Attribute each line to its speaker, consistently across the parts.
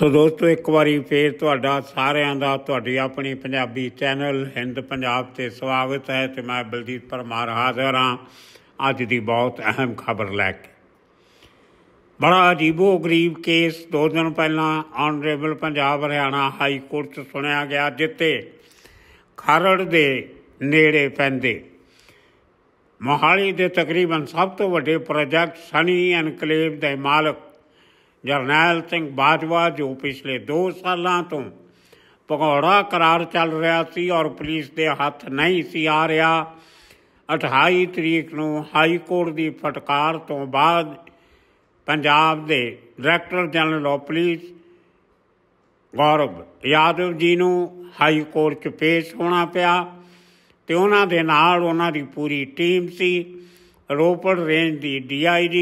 Speaker 1: ਸੋ ਦੋਸਤੋ, ਇੱਕ ਵਾਰੀ ਫੇਰ ਤੁਹਾਡਾ ਸਾਰਿਆਂ ਦਾ ਤੁਹਾਡੀ ਆਪਣੀ ਪੰਜਾਬੀ ਚੈਨਲ ਹਿੰਦ ਪੰਜਾਬ 'ਤੇ ਸਵਾਗਤ ਹੈ ਅਤੇ ਮੈਂ ਬਲਜੀਤ ਪਰਮਾਰ ਹਾਜ਼ਰ ਹਾਂ ਅੱਜ ਦੀ ਬਹੁਤ ਅਹਿਮ ਖਬਰ ਲੈ ਕੇ। ਬੜਾ ਅਜੀਬੋ ਗਰੀਬ ਕੇਸ 2 ਦਿਨ ਪਹਿਲਾਂ honourable Punjab Haryana high court 'ਚ ਸੁਣਿਆ ਗਿਆ, ਜਿੱਥੇ ਖਰੜ ਦੇ ਨੇੜੇ ਪੈਂਦੇ ਮੋਹਾਲੀ ਦੇ ਤਕਰੀਬਨ ਸਭ ਤੋਂ ਵੱਡੇ ਪ੍ਰੋਜੈਕਟ ਸਨੀ ਐਨਕਲੇਵ ਦੇ ਮਾਲਕ ਜਰਨੈਲ ਸਿੰਘ ਬਾਜਵਾ, ਜੋ ਪਿਛਲੇ 2 ਸਾਲਾਂ ਤੋਂ ਭਗੌੜਾ ਕਰਾਰ ਚੱਲ ਰਿਹਾ ਸੀ ਔਰ ਪੁਲਿਸ ਦੇ ਹੱਥ ਨਹੀਂ ਸੀ ਆ ਰਿਹਾ, 28 ਤਰੀਕ ਨੂੰ ਹਾਈ ਕੋਰਟ ਦੀ ਫਟਕਾਰ ਤੋਂ ਬਾਅਦ ਪੰਜਾਬ ਦੇ director general of police Gaurav Yadav ji ਨੂੰ ਹਾਈ ਕੋਰਟ 'ਚ ਪੇਸ਼ ਹੋਣਾ ਪਿਆ ਅਤੇ ਉਹਨਾਂ ਦੇ ਨਾਲ ਉਹਨਾਂ ਦੀ ਪੂਰੀ ਟੀਮ ਸੀ। ਰੋਪੜ ਰੇਂਜ ਦੀ DIG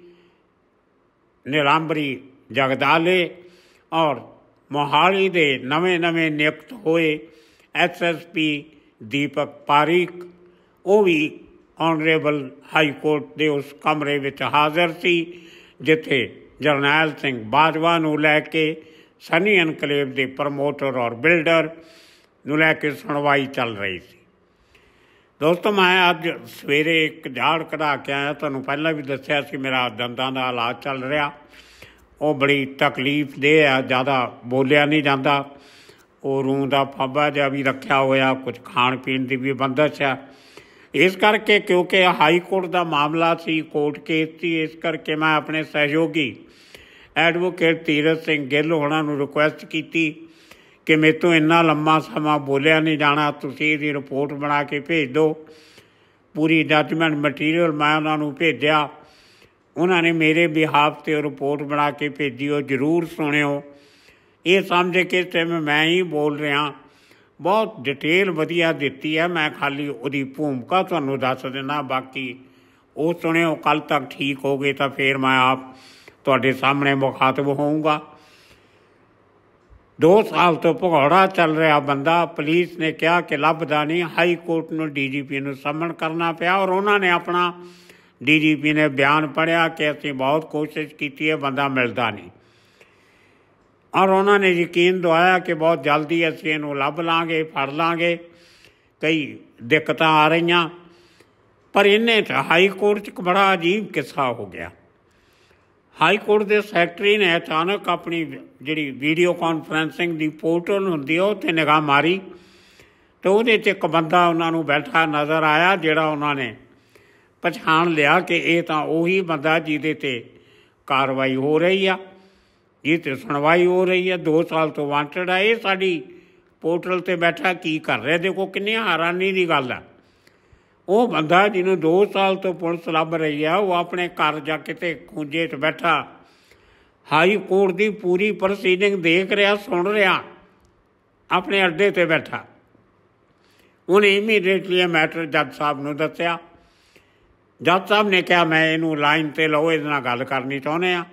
Speaker 1: ਨੀਲਾਂਬਰੀ ਜਗਦਾਲੇ ਔਰ ਮੋਹਾਲੀ ਦੇ ਨਵੇਂ ਨਿਯੁਕਤ ਹੋਏ SSP ਦੀਪਕ ਪਾਰੀਕ, ਉਹ ਵੀ ਆਨਰੇਬਲ ਹਾਈ ਕੋਰਟ ਦੇ ਉਸ ਕਮਰੇ ਵਿੱਚ ਹਾਜ਼ਰ ਸੀ ਜਿੱਥੇ ਜਰਨੈਲ ਸਿੰਘ ਬਾਜਵਾ ਨੂੰ ਲੈ ਕੇ ਸਨੀ ਐਨਕਲੇਵ ਦੇ ਪ੍ਰਮੋਟਰ ਔਰ ਬਿਲਡਰ ਨੂੰ ਲੈ ਕੇ ਸੁਣਵਾਈ ਚੱਲ ਰਹੀ ਸੀ। ਦੋਸਤੋ, ਮੈਂ ਅੱਜ ਸਵੇਰੇ ਇੱਕ ਝਾੜ ਕਢਾ ਕੇ ਆਇਆ। ਤੁਹਾਨੂੰ ਪਹਿਲਾਂ ਵੀ ਦੱਸਿਆ ਸੀ ਮੇਰਾ ਦੰਦਾਂ ਦਾ ਇਲਾਜ ਚੱਲ ਰਿਹਾ, ਉਹ ਬੜੀ ਤਕਲੀਫਦੇਹ ਆ, ਜ਼ਿਆਦਾ ਬੋਲਿਆ ਨਹੀਂ ਜਾਂਦਾ। ਉਹ ਰੂੰ ਦਾ ਫਾਬਾ ਜਿਹਾ ਵੀ ਰੱਖਿਆ ਹੋਇਆ, ਕੁਝ ਖਾਣ ਪੀਣ ਦੀ ਵੀ ਬੰਦਸ਼ ਆ। ਇਸ ਕਰਕੇ ਕਿਉਂਕਿ ਹਾਈ ਕੋਰਟ ਦਾ ਮਾਮਲਾ ਸੀ, ਕੋਰਟ ਕੇਸ ਸੀ, ਇਸ ਕਰਕੇ ਮੈਂ ਆਪਣੇ ਸਹਿਯੋਗੀ ਐਡਵੋਕੇਟ ਧੀਰਜ ਸਿੰਘ ਗਿੱਲ ਹੋਣਾ ਨੂੰ ਰਿਕੁਐਸਟ ਕੀਤੀ ਕਿ ਮੇਰੇ ਤੋਂ ਇੰਨਾ ਲੰਮਾ ਸਮਾਂ ਬੋਲਿਆ ਨਹੀਂ ਜਾਣਾ, ਤੁਸੀਂ ਇਹਦੀ ਰਿਪੋਰਟ ਬਣਾ ਕੇ ਭੇਜ ਦਿਓ। ਪੂਰੀ ਜੱਜਮੈਂਟ ਮਟੀਰੀਅਲ ਮੈਂ ਉਹਨਾਂ ਨੂੰ ਭੇਜਿਆ, ਉਹਨਾਂ ਨੇ ਮੇਰੇ ਬਿਹਾਫ 'ਤੇ ਰਿਪੋਰਟ ਬਣਾ ਕੇ ਭੇਜੀ। ਉਹ ਜ਼ਰੂਰ ਸੁਣਿਓ, ਇਹ ਸਮਝ ਕੇ ਤੇ ਮੈਂ ਹੀ ਬੋਲ ਰਿਹਾ, ਬਹੁਤ ਡਿਟੇਲ ਵਧੀਆ ਦਿੱਤੀ ਹੈ। ਮੈਂ ਖਾਲੀ ਉਹਦੀ ਭੂਮਿਕਾ ਤੁਹਾਨੂੰ ਦੱਸ ਦਿੰਦਾ, ਬਾਕੀ ਉਹ ਸੁਣਿਓ। ਕੱਲ੍ਹ ਤੱਕ ਠੀਕ ਹੋ ਗਏ ਤਾਂ ਫਿਰ ਮੈਂ ਆਪ ਤੁਹਾਡੇ ਸਾਹਮਣੇ ਮੁਖਾਤਬ ਹੋਊਂਗਾ। 2 ਸਾਲ ਤੋਂ ਭਗੌੜਾ ਚੱਲ ਰਿਹਾ ਬੰਦਾ, ਪੁਲਿਸ ਨੇ ਕਿਹਾ ਕਿ ਲੱਭਦਾ ਨਹੀਂ। ਹਾਈ ਕੋਰਟ ਨੂੰ DGP ਨੂੰ ਸਮਨ ਕਰਨਾ ਪਿਆ ਔਰ ਉਹਨਾਂ ਨੇ ਆਪਣਾ DGP ਨੇ ਬਿਆਨ ਪੜ੍ਹਿਆ ਕਿ ਅਸੀਂ ਬਹੁਤ ਕੋਸ਼ਿਸ਼ ਕੀਤੀ ਹੈ, ਬੰਦਾ ਮਿਲਦਾ ਨਹੀਂ। ਔਰ ਉਹਨਾਂ ਨੇ ਯਕੀਨ ਦਵਾਇਆ ਕਿ ਬਹੁਤ ਜਲਦੀ ਅਸੀਂ ਇਹਨੂੰ ਲੱਭ ਲਾਂਗੇ, ਫੜ ਲਾਂਗੇ। ਕਈ ਦਿੱਕਤਾਂ ਆ ਰਹੀਆਂ, ਪਰ ਇਹਨੇ 'ਚ ਹਾਈ ਕੋਰਟ 'ਚ ਇੱਕ ਬੜਾ ਅਜੀਬ ਕਿੱਸਾ ਹੋ ਗਿਆ। ਹਾਈ ਕੋਰਟ ਦੇ ਸੈਕਟਰੀ ਨੇ ਅਚਾਨਕ ਆਪਣੀ ਜਿਹੜੀ ਵੀਡੀਓ ਕਾਨਫਰੰਸਿੰਗ ਦੀ ਪੋਰਟਲ ਹੁੰਦੀ ਹੈ ਉਹ 'ਤੇ ਨਿਗਾਹ ਮਾਰੀ ਅਤੇ ਉਹਦੇ 'ਚ ਇੱਕ ਬੰਦਾ ਉਹਨਾਂ ਨੂੰ ਬੈਠਾ ਨਜ਼ਰ ਆਇਆ, ਜਿਹੜਾ ਉਹਨਾਂ ਨੇ ਪਛਾਣ ਲਿਆ ਕਿ ਇਹ ਤਾਂ ਉਹੀ ਬੰਦਾ ਜਿਹਦੇ 'ਤੇ ਕਾਰਵਾਈ ਹੋ ਰਹੀ ਆ, ਇਹ 'ਤੇ ਸੁਣਵਾਈ ਹੋ ਰਹੀ ਹੈ। 2 ਸਾਲ ਤੋਂ ਵਾਂਟਡ ਆ, ਇਹ ਸਾਡੀ ਪੋਰਟਲ 'ਤੇ ਬੈਠਾ ਕੀ ਕਰ ਰਿਹਾ? ਦੇਖੋ ਕਿੰਨੀ ਹੈਰਾਨੀ ਦੀ ਗੱਲ ਆ। ਉਹ ਬੰਦਾ ਜਿਹਨੂੰ 2 ਸਾਲ ਤੋਂ ਪੁਲਿਸ ਲੱਭ ਰਹੀ ਆ, ਉਹ ਆਪਣੇ ਘਰ ਜਾ ਕਿਤੇ ਖੂੰਜੇ 'ਚ ਬੈਠਾ ਹਾਈ ਕੋਰਟ ਦੀ ਪੂਰੀ ਪ੍ਰੋਸੀਡਿੰਗ ਦੇਖ ਰਿਹਾ, ਸੁਣ ਰਿਹਾ, ਆਪਣੇ ਅੱਡੇ 'ਤੇ ਬੈਠਾ। ਉਹਨੇ ਇਮੀਡੀਏਟਲੀ ਇਹ ਮੈਟਰ ਜੱਜ ਸਾਹਿਬ ਨੂੰ ਦੱਸਿਆ। ਜੱਜ ਸਾਹਿਬ ਨੇ ਕਿਹਾ ਮੈਂ ਇਹਨੂੰ ਲਾਈਨ 'ਤੇ ਲਓ, ਇਹਦੇ ਨਾਲ ਗੱਲ ਕਰਨੀ ਚਾਹੁੰਦੇ ਹਾਂ।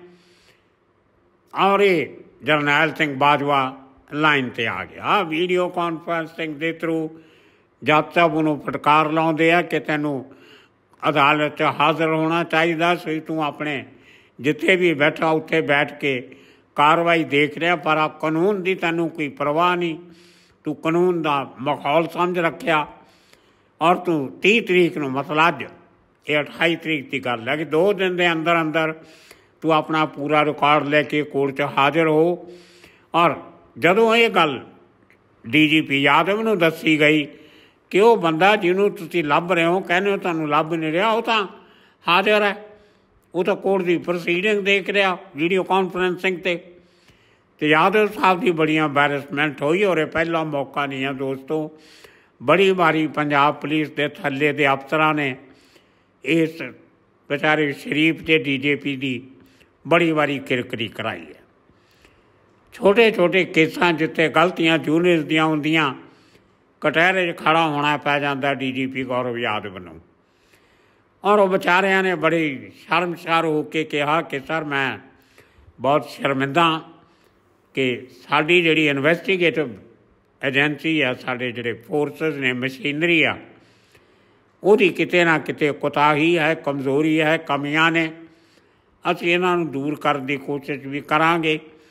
Speaker 1: ਔਰ ਇਹ ਜਰਨੈਲ ਸਿੰਘ ਬਾਜਵਾ ਲਾਈਨ 'ਤੇ ਆ ਗਿਆ। ਵੀਡੀਓ ਕਾਨਫਰੰਸਿੰਗ ਦੇ ਥਰੂ ਜੱਜ ਸਾਹਿਬ ਉਹਨੂੰ ਫਟਕਾਰ ਲਾਉਂਦੇ ਆ ਕਿ ਤੈਨੂੰ ਅਦਾਲਤ 'ਚ ਹਾਜ਼ਰ ਹੋਣਾ ਚਾਹੀਦਾ ਸੀ, ਤੂੰ ਆਪਣੇ ਜਿੱਥੇ ਵੀ ਬੈਠਾ ਉੱਥੇ ਬੈਠ ਕੇ ਕਾਰਵਾਈ ਦੇਖ ਰਿਹਾ, ਪਰ ਆ ਕਾਨੂੰਨ ਦੀ ਤੈਨੂੰ ਕੋਈ ਪਰਵਾਹ ਨਹੀਂ, ਤੂੰ ਕਾਨੂੰਨ ਦਾ ਮਾਹੌਲ ਸਮਝ ਰੱਖਿਆ ਔਰ ਤੂੰ 30 ਤਰੀਕ ਨੂੰ, ਮਤਲਬ ਅੱਜ ਇਹ 28 ਤਰੀਕ ਦੀ ਗੱਲ ਹੈ ਕਿ 2 ਦਿਨ ਦੇ ਅੰਦਰ ਤੂੰ ਆਪਣਾ ਪੂਰਾ ਰਿਕਾਰਡ ਲੈ ਕੇ ਕੋਰਟ 'ਚ ਹਾਜ਼ਰ ਹੋ। ਔਰ ਜਦੋਂ ਇਹ ਗੱਲ DGP ਯਾਦਵ ਨੂੰ ਦੱਸੀ ਗਈ ਕਿ ਉਹ ਬੰਦਾ ਜਿਹਨੂੰ ਤੁਸੀਂ ਲੱਭ ਰਹੇ ਹੋ, ਕਹਿੰਦੇ ਹੋ ਤੁਹਾਨੂੰ ਲੱਭ ਨਹੀਂ ਰਿਹਾ, ਉਹ ਤਾਂ ਹਾਜ਼ਰ ਹੈ, ਉਹ ਤਾਂ ਕੋਰਟ ਦੀ ਪ੍ਰੋਸੀਡਿੰਗ ਦੇਖ ਰਿਹਾ ਵੀਡੀਓ ਕਾਨਫਰੰਸਿੰਗ 'ਤੇ। ਅਤੇ ਯਾਦਵ ਸਾਹਿਬ ਦੀ ਬੜੀ ਐਂਬੈਰਸਮੈਂਟ ਹੋਈ ਔਰ ਇਹ ਪਹਿਲਾ ਮੌਕਾ ਨਹੀਂ ਹੈ ਦੋਸਤੋ। ਬੜੀ ਵਾਰੀ ਪੰਜਾਬ ਪੁਲਿਸ ਦੇ ਥੱਲੇ ਦੇ ਅਫਸਰਾਂ ਨੇ ਇਸ ਵਿਚਾਰੇ ਸ਼ਰੀਫ ਅਤੇ DGP ਦੀ ਬੜੀ ਵਾਰੀ ਕਿਰਕਰੀ ਕਰਾਈ ਹੈ। ਛੋਟੇ ਕੇਸਾਂ ਜਿੱਥੇ ਗਲਤੀਆਂ ਜੂਨੀਅਰਸ ਦੀਆਂ ਹੁੰਦੀਆਂ, ਕਟਹਿਰੇ 'ਚ ਖੜ੍ਹਾ ਹੋਣਾ ਪੈ ਜਾਂਦਾ DGP ਗੌਰਵ ਯਾਦਵ ਨੂੰ। ਔਰ ਉਹ ਵਿਚਾਰਿਆਂ ਨੇ ਬੜੀ ਸ਼ਰਮਸਾਰ ਹੋ ਕੇ ਕਿਹਾ ਕਿ ਸਰ ਮੈਂ ਬਹੁਤ ਸ਼ਰਮਿੰਦਾ ਕਿ ਸਾਡੀ ਜਿਹੜੀ ਇਨਵੈਸਟੀਗੇਟਿਵ ਏਜੰਸੀ ਆ, ਸਾਡੇ ਜਿਹੜੇ ਫੋਰਸਿਸ ਨੇ, ਮਸ਼ੀਨਰੀ ਆ, ਉਹਦੀ ਕਿਤੇ ਨਾ ਕਿਤੇ ਕੋਤਾਹੀ ਹੈ, ਕਮਜ਼ੋਰੀ ਹੈ, ਕਮੀਆਂ ਨੇ। ਅਸੀਂ ਇਹਨਾਂ ਨੂੰ ਦੂਰ ਕਰਨ ਦੀ ਕੋਸ਼ਿਸ਼ ਵੀ ਕਰਾਂਗੇ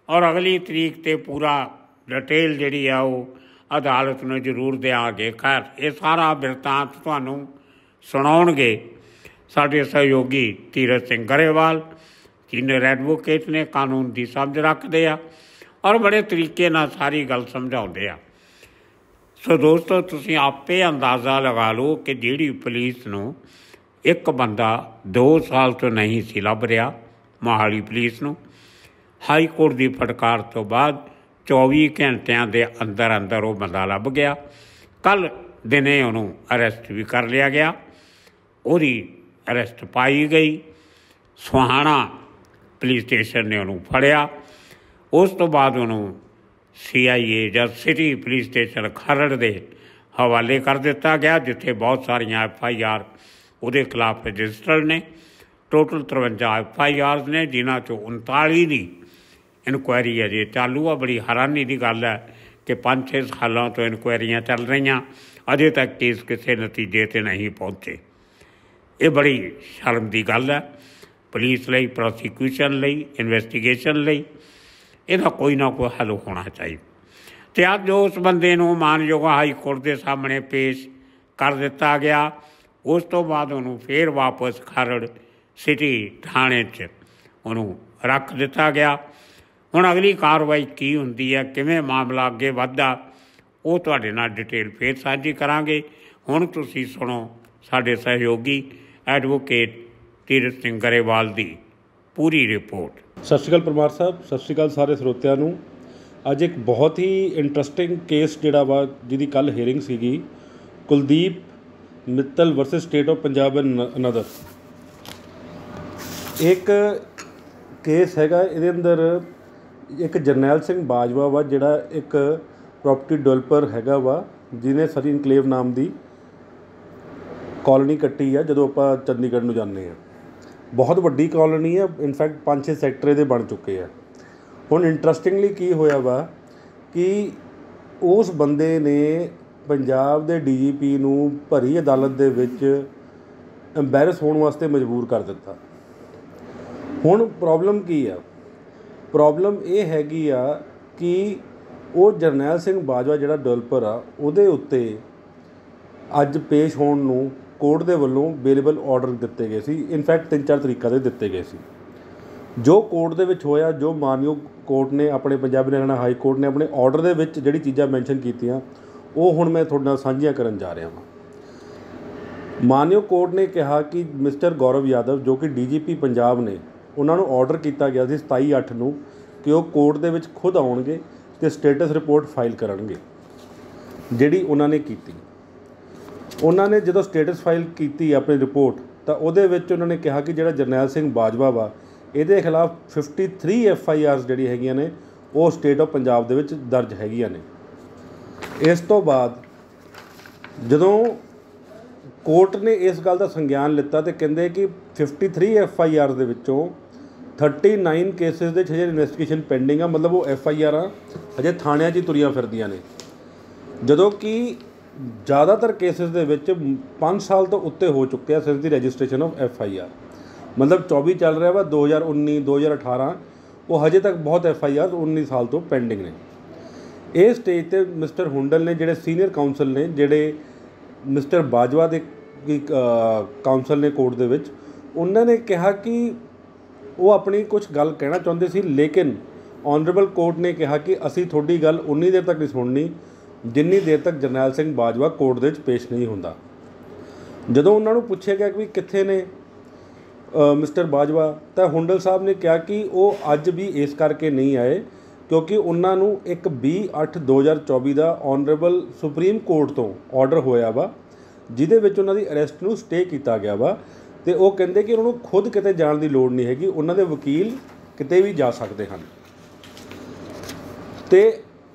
Speaker 1: ਔਰ ਅਗਲੀ ਤਰੀਕ 'ਤੇ ਪੂਰਾ ਡਿਟੇਲ ਜਿਹੜੀ ਆ ਉਹ ਅਦਾਲਤ ਨੂੰ ਜ਼ਰੂਰ ਦਿਆਂਗੇ। ਖੈਰ ਇਹ ਸਾਰਾ ਬਿਰਤਾਂਤ ਤੁਹਾਨੂੰ ਸੁਣਾਉਣਗੇ ਸਾਡੇ ਸਹਿਯੋਗੀ ਧੀਰਜ ਸਿੰਘ ਗਰੇਵਾਲ, ਸੀਨੀਅਰ ਐਡਵੋਕੇਟ ਨੇ, ਕਾਨੂੰਨ ਦੀ ਸਮਝ ਰੱਖਦੇ ਆ ਔਰ ਬੜੇ ਤਰੀਕੇ ਨਾਲ ਸਾਰੀ ਗੱਲ ਸਮਝਾਉਂਦੇ ਆ। ਸੋ ਦੋਸਤੋ ਤੁਸੀਂ ਆਪੇ ਅੰਦਾਜ਼ਾ ਲਗਾ ਲਓ ਕਿ ਜਿਹੜੀ ਪੁਲਿਸ ਨੂੰ ਇੱਕ ਬੰਦਾ 2 ਸਾਲ ਤੋਂ ਨਹੀਂ ਸੀ ਲੱਭ ਰਿਹਾ, ਮੋਹਾਲੀ ਪੁਲਿਸ ਨੂੰ ਹਾਈ ਕੋਰਟ ਦੀ ਫਟਕਾਰ ਤੋਂ ਬਾਅਦ 24 ਘੰਟਿਆਂ ਦੇ ਅੰਦਰ ਅੰਦਰ ਉਹ ਬੰਦਾ ਲੱਭ ਗਿਆ। ਕੱਲ੍ਹ ਦਿਨੇ ਉਹਨੂੰ ਅਰੈਸਟ ਵੀ ਕਰ ਲਿਆ ਗਿਆ, ਉਹਦੀ ਅਰੈਸਟ ਪਾਈ ਗਈ। ਸੁਹਾਣਾ ਪੁਲਿਸ ਸਟੇਸ਼ਨ ਨੇ ਉਹਨੂੰ ਫੜਿਆ। ਉਸ ਤੋਂ ਬਾਅਦ ਉਹਨੂੰ CIA ਜਾਂ ਸਿਟੀ ਪੁਲਿਸ ਸਟੇਸ਼ਨ ਖਰੜ ਦੇ ਹਵਾਲੇ ਕਰ ਦਿੱਤਾ ਗਿਆ, ਜਿੱਥੇ ਬਹੁਤ ਸਾਰੀਆਂ FIR ਉਹਦੇ ਖਿਲਾਫ ਰਜਿਸਟਰਡ ਨੇ। ਟੋਟਲ 53 FIRs ਨੇ, ਜਿਨ੍ਹਾਂ 'ਚੋਂ 39 ਦੀ ਇਨਕੁਆਇਰੀ ਅਜੇ ਚਾਲੂ ਆ। ਬੜੀ ਹੈਰਾਨੀ ਦੀ ਗੱਲ ਹੈ ਕਿ 5-6 ਸਾਲਾਂ ਤੋਂ ਇਨਕੁਆਇਰੀਆਂ ਚੱਲ ਰਹੀਆਂ, ਅਜੇ ਤੱਕ ਕੇਸ ਕਿਸੇ ਨਤੀਜੇ 'ਤੇ ਨਹੀਂ ਪਹੁੰਚੇ। ਇਹ ਬੜੀ ਸ਼ਰਮ ਦੀ ਗੱਲ ਹੈ ਪੁਲਿਸ ਲਈ, ਪ੍ਰੋਸੀਕਿਊਸ਼ਨ ਲਈ, ਇਨਵੈਸਟੀਗੇਸ਼ਨ ਲਈ। ਇਹਦਾ ਕੋਈ ਨਾ ਕੋਈ ਹੱਲ ਹੋਣਾ ਚਾਹੀਦਾ। ਅਤੇ ਅੱਜ ਉਸ ਬੰਦੇ ਨੂੰ ਮਾਨਯੋਗ ਹਾਈ ਕੋਰਟ ਦੇ ਸਾਹਮਣੇ ਪੇਸ਼ ਕਰ ਦਿੱਤਾ ਗਿਆ। ਉਸ ਤੋਂ ਬਾਅਦ ਉਹਨੂੰ ਫਿਰ ਵਾਪਸ ਖਰੜ ਸਿਟੀ ਥਾਣੇ 'ਚ ਉਹਨੂੰ ਰੱਖ ਦਿੱਤਾ ਗਿਆ। ਹੁਣ ਅਗਲੀ ਕਾਰਵਾਈ ਕੀ ਹੁੰਦੀ ਹੈ, ਕਿਵੇਂ ਮਾਮਲਾ ਅੱਗੇ ਵੱਧਦਾ, ਉਹ ਤੁਹਾਡੇ ਨਾਲ ਡਿਟੇਲ ਫਿਰ ਸਾਂਝੀ ਕਰਾਂਗੇ। ਹੁਣ ਤੁਸੀਂ ਸੁਣੋ ਸਾਡੇ ਸਹਿਯੋਗੀ ਐਡਵੋਕੇਟ ਧੀਰਜ ਸਿੰਘ ਗਰੇਵਾਲ ਦੀ ਪੂਰੀ ਰਿਪੋਰਟ।
Speaker 2: ਸਤਿ ਸ਼੍ਰੀ ਅਕਾਲ ਪਰਮਾਰ ਸਾਹਿਬ, ਸਤਿ ਸ਼੍ਰੀ ਅਕਾਲ ਸਾਰੇ ਸਰੋਤਿਆਂ ਨੂੰ। ਅੱਜ ਇੱਕ ਬਹੁਤ ਹੀ ਇੰਟਰਸਟਿੰਗ ਕੇਸ ਜਿਹੜਾ ਵਾ, ਜਿਹਦੀ ਕੱਲ੍ਹ ਹੀਅਰਿੰਗ ਸੀਗੀ, Kuldeep Mittal versus state of Punjab and another. ਇੱਕ ਕੇਸ ਹੈਗਾ, ਇਹਦੇ ਅੰਦਰ ਇੱਕ ਜਰਨੈਲ ਸਿੰਘ ਬਾਜਵਾ ਵਾ, ਜਿਹੜਾ ਇੱਕ ਪ੍ਰੋਪਰਟੀ ਡਿਵੈਲਪਰ ਹੈਗਾ ਵਾ, ਜਿਹਨੇ ਸਰੀ ਇਨਕਲੇਵ ਨਾਮ ਦੀ ਕਾਲੋਨੀ ਕੱਟੀ ਆ। ਜਦੋਂ ਆਪਾਂ ਚੰਡੀਗੜ੍ਹ ਨੂੰ ਜਾਂਦੇ ਹਾਂ, ਬਹੁਤ ਵੱਡੀ ਕਾਲੋਨੀ ਹੈ, ਇਨਫੈਕਟ 5-6 ਸੈਕਟਰ ਇਹਦੇ ਬਣ ਚੁੱਕੇ ਆ। ਹੁਣ ਇੰਟਰਸਟਿੰਗਲੀ ਕੀ ਹੋਇਆ ਵਾ ਕਿ ਉਸ ਬੰਦੇ ਨੇ ਪੰਜਾਬ ਦੇ DGP ਨੂੰ ਭਰੀ ਅਦਾਲਤ ਦੇ ਵਿੱਚ ਐਮਬੈਰਸ ਹੋਣ ਵਾਸਤੇ ਮਜਬੂਰ ਕਰ ਦਿੱਤਾ। ਹੁਣ ਪ੍ਰੋਬਲਮ ਕੀ ਆ? ਪ੍ਰੋਬਲਮ ਇਹ ਹੈਗੀ ਆ ਕਿ ਉਹ ਜਰਨੈਲ ਸਿੰਘ ਬਾਜਵਾ ਜਿਹੜਾ ਡਿਵੈਲਪਰ ਆ, ਉਹਦੇ ਉੱਤੇ ਅੱਜ ਪੇਸ਼ ਹੋਣ ਨੂੰ ਕੋਰਟ ਦੇ ਵੱਲੋਂ ਬੇਲੇਬਲ ਆਰਡਰ ਦਿੱਤੇ ਗਏ ਸੀ। ਇਨਫੈਕਟ 3-4 ਤਰੀਕਾਂ ਦੇ ਦਿੱਤੇ ਗਏ ਸੀ। ਜੋ ਕੋਰਟ ਦੇ ਵਿੱਚ ਹੋਇਆ, ਜੋ ਮਾਨਯੋਗ ਕੋਰਟ ਨੇ ਆਪਣੇ ਪੰਜਾਬ ਹਰਿਆਣਾ ਹਾਈ ਕੋਰਟ ਨੇ ਆਪਣੇ ਆਰਡਰ ਦੇ ਵਿੱਚ ਜਿਹੜੀ ਚੀਜ਼ਾਂ ਮੈਂਸ਼ਨ ਕੀਤੀਆਂ, ਉਹ ਹੁਣ ਮੈਂ ਤੁਹਾਡੇ ਨਾਲ ਸਾਂਝੀਆਂ ਕਰਨ ਜਾ ਰਿਹਾ ਹਾਂ। ਮਾਨਯੋਗ ਕੋਰਟ ਨੇ ਕਿਹਾ ਕਿ ਮਿਸਟਰ ਗੌਰਵ ਯਾਦਵ, ਜੋ ਕਿ DGP ਪੰਜਾਬ ਨੇ, ਉਹਨਾਂ ਨੂੰ ਆਰਡਰ ਕੀਤਾ ਗਿਆ ਸੀ 27/8 ਨੂੰ ਕਿ ਉਹ ਕੋਰਟ ਦੇ ਵਿੱਚ ਖੁਦ ਆਉਣਗੇ ਅਤੇ ਸਟੇਟਸ ਰਿਪੋਰਟ ਫਾਈਲ ਕਰਨਗੇ, ਜਿਹੜੀ ਉਹਨਾਂ ਨੇ ਕੀਤੀ। ਉਹਨਾਂ ਨੇ ਜਦੋਂ ਸਟੇਟਸ ਫਾਈਲ ਕੀਤੀ ਆਪਣੀ ਰਿਪੋਰਟ, ਤਾਂ ਉਹਦੇ ਵਿੱਚ ਉਹਨਾਂ ਨੇ ਕਿਹਾ ਕਿ ਜਿਹੜਾ ਜਰਨੈਲ ਸਿੰਘ ਬਾਜਵਾ ਵਾ, ਇਹਦੇ ਖਿਲਾਫ 53 FIRs ਜਿਹੜੀ ਹੈਗੀਆਂ ਨੇ, ਉਹ ਸਟੇਟ ਆਫ ਪੰਜਾਬ ਦੇ ਵਿੱਚ ਦਰਜ ਹੈਗੀਆਂ ਨੇ। ਇਸ ਤੋਂ ਬਾਅਦ ਜਦੋਂ ਕੋਰਟ ਨੇ ਇਸ ਗੱਲ ਦਾ ਸੰਗਿਆਨ ਲਿੱਤਾ ਅਤੇ ਕਹਿੰਦੇ ਕਿ 53 FIRs ਦੇ ਵਿੱਚੋਂ 39 ਕੇਸਿਸ ਦੇ ਹਜੇ ਇਨਵੈਸਟੀਗੇਸ਼ਨ ਪੈਂਡਿੰਗ ਆ, ਮਤਲਬ ਉਹ FIRs ਹਜੇ ਥਾਣਿਆਂ 'ਚ ਹੀ ਤੁਰੀਆਂ ਫਿਰਦੀਆਂ ਨੇ। ਜਦੋਂ ਕਿ ਜ਼ਿਆਦਾਤਰ ਕੇਸਿਸ ਦੇ ਵਿੱਚ 5 ਸਾਲ ਤੋਂ ਉੱਤੇ ਹੋ ਚੁੱਕੇ ਆ ਸਿਰਫ ਦੀ ਰਜਿਸਟ੍ਰੇਸ਼ਨ ਆਫ FIR, ਮਤਲਬ 24 ਚੱਲ ਰਿਹਾ ਵਾ, 2019 2018, ਉਹ ਹਜੇ ਤੱਕ ਬਹੁਤ FIRs 19 ਸਾਲ ਤੋਂ ਪੈਂਡਿੰਗ ਨੇ। ਇਹ ਸਟੇਜ 'ਤੇ ਮਿਸਟਰ ਹੁੰਡਲ ਨੇ, ਜਿਹੜੇ ਸੀਨੀਅਰ ਕਾਊਂਸਲ ਨੇ, ਜਿਹੜੇ ਮਿਸਟਰ ਬਾਜਵਾ ਦੇ ਕਾਊਂਸਲ ਨੇ ਕੋਰਟ ਦੇ ਵਿੱਚ, ਉਹਨਾਂ ਨੇ ਕਿਹਾ ਕਿ ਉਹ ਆਪਣੀ ਕੁਝ ਗੱਲ ਕਹਿਣਾ ਚਾਹੁੰਦੇ ਸੀ, ਲੇਕਿਨ ਆਨਰੇਬਲ ਕੋਰਟ ਨੇ ਕਿਹਾ ਕਿ ਅਸੀਂ ਤੁਹਾਡੀ ਗੱਲ ਉਨੀ ਦੇਰ ਤੱਕ ਨਹੀਂ ਸੁਣਨੀ ਜਿੰਨੀ ਦੇਰ ਤੱਕ ਜਰਨੈਲ ਸਿੰਘ ਬਾਜਵਾ ਕੋਰਟ ਦੇ ਵਿੱਚ ਪੇਸ਼ ਨਹੀਂ ਹੁੰਦਾ। ਜਦੋਂ ਉਹਨਾਂ ਨੂੰ ਪੁੱਛਿਆ ਗਿਆ ਕਿ ਕਿੱਥੇ ਨੇ ਮਿਸਟਰ ਬਾਜਵਾ, ਤਾਂ ਹੁੰਡਲ ਸਾਹਿਬ ਨੇ ਕਿਹਾ ਕਿ ਉਹ ਅੱਜ ਵੀ ਇਸ ਕਰਕੇ ਨਹੀਂ ਆਏ ਕਿਉਂਕਿ ਉਹਨਾਂ ਨੂੰ ਇੱਕ 20/8/2024 ਦਾ ਆਨਰੇਬਲ ਸੁਪਰੀਮ ਕੋਰਟ ਤੋਂ ਆਰਡਰ ਹੋਇਆ ਵਾ, ਜਿਹਦੇ ਵਿੱਚ ਉਹਨਾਂ ਦੀ ਅਰੈਸਟ ਨੂੰ ਸਟੇ ਕੀਤਾ ਗਿਆ ਵਾ। ਅਤੇ ਉਹ ਕਹਿੰਦੇ ਕਿ ਉਹਨਾਂ ਨੂੰ ਖੁਦ ਕਿਤੇ ਜਾਣ ਦੀ ਲੋੜ ਨਹੀਂ ਹੈਗੀ, ਉਹਨਾਂ ਦੇ ਵਕੀਲ ਕਿਤੇ ਵੀ ਜਾ ਸਕਦੇ ਹਨ। ਅਤੇ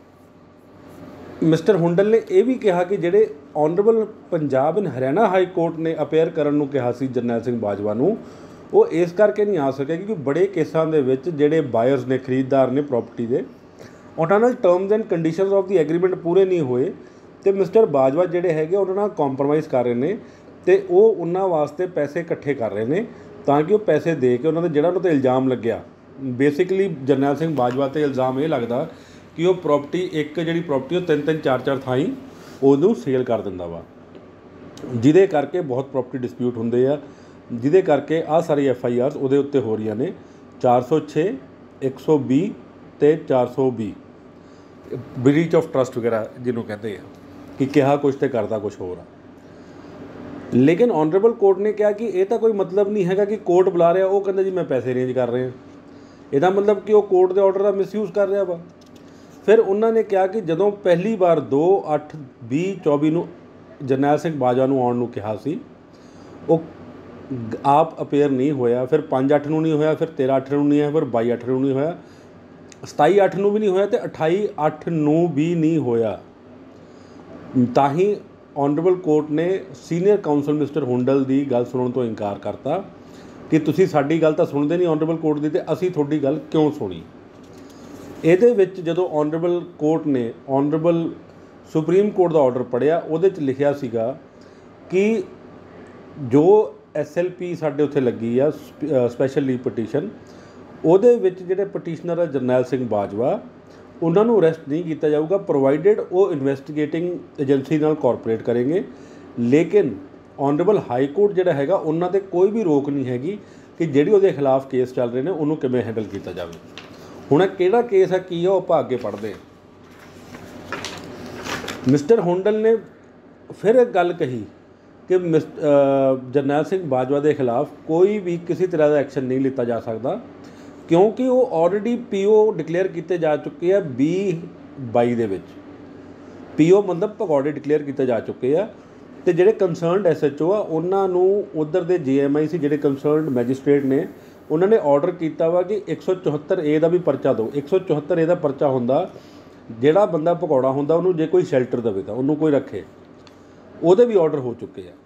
Speaker 2: ਮਿਸਟਰ ਹੁੰਡਲ ਨੇ ਇਹ ਵੀ ਕਿਹਾ ਕਿ ਜਿਹੜੇ honourable Punjab and Haryana high court ਨੇ ਅਪੇਅਰ ਕਰਨ ਨੂੰ ਕਿਹਾ ਸੀ ਜਰਨੈਲ ਸਿੰਘ ਬਾਜਵਾ ਨੂੰ, ਉਹ ਇਸ ਕਰਕੇ ਨਹੀਂ ਆ ਸਕਿਆ ਕਿਉਂਕਿ ਬੜੇ ਕੇਸਾਂ ਦੇ ਵਿੱਚ ਜਿਹੜੇ ਬਾਇਰਸ ਨੇ, ਖਰੀਦਦਾਰ ਨੇ ਪ੍ਰੋਪਰਟੀ ਦੇ, ਉਹਨਾਂ ਨਾਲ ਟਰਮਸ ਐਂਡ ਕੰਡੀਸ਼ਨਸ ਆਫ ਦੀ ਐਗਰੀਮੈਂਟ ਪੂਰੇ ਨਹੀਂ ਹੋਏ ਅਤੇ ਮਿਸਟਰ ਬਾਜਵਾ ਜਿਹੜੇ ਹੈਗੇ ਉਹਨਾਂ ਨਾਲ ਕੰਪਰੋਮਾਈਜ਼ ਕਰ ਰਹੇ ਨੇ ਅਤੇ ਉਹ ਉਹਨਾਂ ਵਾਸਤੇ ਪੈਸੇ ਇਕੱਠੇ ਕਰ ਰਹੇ ਨੇ ਤਾਂ ਕਿ ਉਹ ਪੈਸੇ ਦੇ ਕੇ ਉਹਨਾਂ ਦੇ ਜਿਹੜਾ ਉਹਨਾਂ 'ਤੇ ਇਲਜ਼ਾਮ ਲੱਗਿਆ ਬੇਸਿਕਲੀ ਜਰਨੈਲ ਸਿੰਘ ਬਾਜਵਾ 'ਤੇ ਇਲਜ਼ਾਮ ਇਹ ਲੱਗਦਾ ਕਿ ਉਹ ਪ੍ਰੋਪਰਟੀ ਇੱਕ ਜਿਹੜੀ ਪ੍ਰੋਪਰਟੀ ਉਹ 3-3 4-4 ਥਾਈਂ ਉਹਨੂੰ ਸੇਲ ਕਰ ਦਿੰਦਾ ਵਾ, ਜਿਹਦੇ ਕਰਕੇ ਬਹੁਤ ਪ੍ਰੋਪਰਟੀ ਡਿਸਪਿਊਟ ਹੁੰਦੇ ਆ, ਜਿਹਦੇ ਕਰਕੇ ਆਹ ਸਾਰੀ FIRs ਉਹਦੇ ਉੱਤੇ ਹੋ ਰਹੀਆਂ ਨੇ 406 120 ਅਤੇ 420 ਬ੍ਰੀਚ ਆਫ ਟਰਸਟ ਵਗੈਰਾ ਜਿਹਨੂੰ ਕਹਿੰਦੇ ਆ ਕਿ ਕਿਹਾ ਕੁਛ ਤੇ ਕਰਦਾ ਕੁਛ ਹੋਰ ਆ। ਲੇਕਿਨ ਔਨਰੇਬਲ ਕੋਰਟ ਨੇ ਕਿਹਾ ਕਿ ਇਹ ਤਾਂ ਕੋਈ ਮਤਲਬ ਨਹੀਂ ਹੈਗਾ ਕਿ ਕੋਰਟ ਬੁਲਾ ਰਿਹਾ ਉਹ ਕਹਿੰਦਾ ਜੀ ਮੈਂ ਪੈਸੇ ਅਰੇਂਜ ਕਰ ਰਿਹਾ, ਇਹਦਾ ਮਤਲਬ ਕਿ ਉਹ ਕੋਰਟ ਦੇ ਆਰਡਰ ਦਾ ਮਿਸਯੂਜ਼ ਕਰ ਰਿਹਾ ਵਾ। ਫਿਰ ਉਹਨਾਂ ਨੇ ਕਿਹਾ ਕਿ ਜਦੋਂ ਪਹਿਲੀ ਵਾਰ 2/8/2024 ਨੂੰ ਜਰਨੈਲ ਸਿੰਘ ਬਾਜਵਾ ਨੂੰ ਆਉਣ ਨੂੰ ਕਿਹਾ ਸੀ, ਉਹ ਆਪ ਅਪੇਅਰ ਨਹੀਂ ਹੋਇਆ, ਫਿਰ 5/8 ਨੂੰ ਨਹੀਂ ਹੋਇਆ, ਫਿਰ 13/8 ਨੂੰ ਨਹੀਂ ਹੋਇਆ, ਫਿਰ 22/8 ਨੂੰ ਨਹੀਂ ਹੋਇਆ, 27/8 ਨੂੰ ਵੀ ਨਹੀਂ ਹੋਇਆ ਅਤੇ 28/8 ਨੂੰ ਵੀ ਨਹੀਂ ਹੋਇਆ। ਤਾਂ ਹੀ ਔਨਰੇਬਲ ਕੋਰਟ ਨੇ ਸੀਨੀਅਰ ਕਾਊਂਸਲ ਮਿਸਟਰ ਹੁੰਡਲ ਦੀ ਗੱਲ ਸੁਣਨ ਤੋਂ ਇਨਕਾਰ ਕਰਤਾ ਕਿ ਤੁਸੀਂ ਸਾਡੀ ਗੱਲ ਤਾਂ ਸੁਣਦੇ ਨਹੀਂ ਔਨਰੇਬਲ ਕੋਰਟ ਦੀ, ਅਤੇ ਅਸੀਂ ਤੁਹਾਡੀ ਗੱਲ ਕਿਉਂ ਸੁਣੀ। ਇਹਦੇ ਵਿੱਚ ਜਦੋਂ ਔਨਰੇਬਲ ਕੋਰਟ ਨੇ ਔਨਰੇਬਲ ਸੁਪਰੀਮ ਕੋਰਟ ਦਾ ਆਰਡਰ ਪੜ੍ਹਿਆ, ਉਹਦੇ 'ਚ ਲਿਖਿਆ ਸੀਗਾ ਕਿ ਜੋ SLP ਸਾਡੇ ਉੱਥੇ ਲੱਗੀ ਆ ਸਪੈਸ਼ਲ ਲੀਵ ਪਟੀਸ਼ਨ, ਉਹਦੇ ਵਿੱਚ ਜਿਹੜੇ ਪਟੀਸ਼ਨਰ ਆ ਜਰਨੈਲ ਸਿੰਘ ਬਾਜਵਾ, ਉਹਨਾਂ ਨੂੰ ਅਰੈਸਟ ਨਹੀਂ ਕੀਤਾ ਜਾਊਗਾ ਪ੍ਰੋਵਾਈਡਡ ਉਹ ਇਨਵੈਸਟੀਗੇਟਿੰਗ ਏਜੰਸੀ ਨਾਲ ਕੋਆਪਰੇਟ ਕਰਨਗੇ। ਲੇਕਿਨ ਔਨਰੇਬਲ ਹਾਈ ਕੋਰਟ ਜਿਹੜਾ ਹੈਗਾ ਉਹਨਾਂ 'ਤੇ ਕੋਈ ਵੀ ਰੋਕ ਨਹੀਂ ਹੈਗੀ ਕਿ ਜਿਹੜੀ ਉਹਦੇ ਖਿਲਾਫ ਕੇਸ ਚੱਲ ਰਹੇ ਨੇ ਉਹਨੂੰ ਕਿਵੇਂ ਹੈਂਡਲ ਕੀਤਾ ਜਾਵੇ। ਹੁਣ ਇਹ ਕਿਹੜਾ ਕੇਸ ਹੈ ਕੀ ਆ ਉਹ ਆਪਾਂ ਅੱਗੇ ਪੜ੍ਹਦੇ। ਮਿਸਟਰ ਹੁੰਡਲ ਨੇ ਫਿਰ ਇੱਕ ਗੱਲ ਕਹੀ ਕਿ ਜਰਨੈਲ ਸਿੰਘ ਬਾਜਵਾ ਦੇ ਖਿਲਾਫ ਕੋਈ ਵੀ ਕਿਸੇ ਤਰ੍ਹਾਂ ਦਾ ਐਕਸ਼ਨ ਨਹੀਂ ਲਿੱਤਾ ਜਾ ਸਕਦਾ ਕਿਉਂਕਿ ਉਹ ਆਲਰੇਡੀ PO ਡਿਕਲੇਅਰ ਕੀਤੇ ਜਾ ਚੁੱਕੇ ਆ 2022 ਦੇ ਵਿੱਚ। PO ਮਤਲਬ ਭਗੌੜੇ ਡਿਕਲੇਅਰ ਕੀਤੇ ਜਾ ਚੁੱਕੇ ਆ, ਅਤੇ ਜਿਹੜੇ ਕੰਸਰਨਡ SHO ਆ ਉਹਨਾਂ ਨੂੰ ਉੱਧਰ ਦੇ JMI ਸੀ ਜਿਹੜੇ ਕੰਸਰਨਡ ਮੈਜਿਸਟ੍ਰੇਟ ਨੇ, ਉਹਨਾਂ ਨੇ ਆਰਡਰ ਕੀਤਾ ਵਾ ਕਿ 174A ਦਾ ਵੀ ਪਰਚਾ ਦਿਓ। 174A ਦਾ ਪਰਚਾ ਹੁੰਦਾ ਜਿਹੜਾ ਬੰਦਾ ਭਗੌੜਾ ਹੁੰਦਾ ਉਹਨੂੰ ਜੇ ਕੋਈ ਸ਼ੈਲਟਰ ਦੇਵੇ ਤਾਂ ਉਹਨੂੰ ਕੋਈ ਰੱਖੇ, ਉਹਦੇ ਵੀ ਆਰਡਰ ਹੋ ਚੁੱਕੇ ਆ।